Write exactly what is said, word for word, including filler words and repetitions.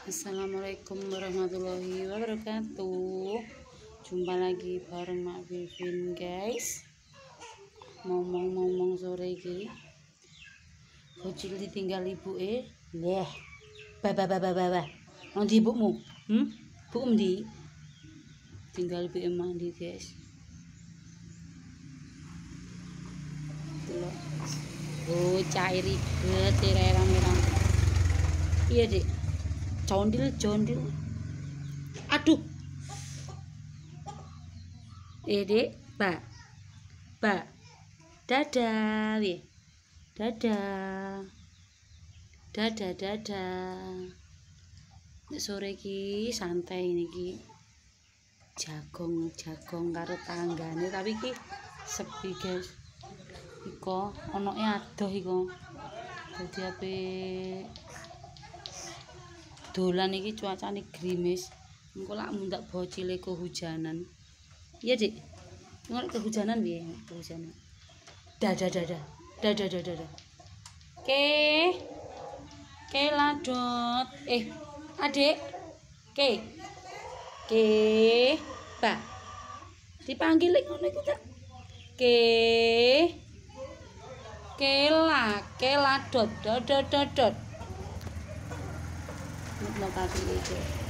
Assalamualaikum warahmatullahi wabarakatuh. Jumpa lagi bareng Mak Vivin, guys. Ngomong-ngomong sore iki bocil ditinggal ibu eh leh baba baba baba nanti ibumu hmm bu ndi tinggal ibu mandi, guys. Delok oh cair ribet rerang-rerang. Iya dek, condil condil aduh eh dek pak pak dadah weh dadah dadah dadah. Sore ki santai niki jagong jagong karo tanggane, tapi ki sepi, guys. Iko onoke adoh iko dadi ape dolan iki cuacane grimis. Engko lak mundak bocile kehujanan. Iya, Dik. Engko kehujanan piye? Kehujanan. Dadah dadah. Dadah dadah dadah. Ke. Ke ladot. Eh, Adik. Ke. Ke. Ba. Dipanggil ngono iku ta. Ke. Ke la, ke ladot. Dot dot dot dot. Mau kasih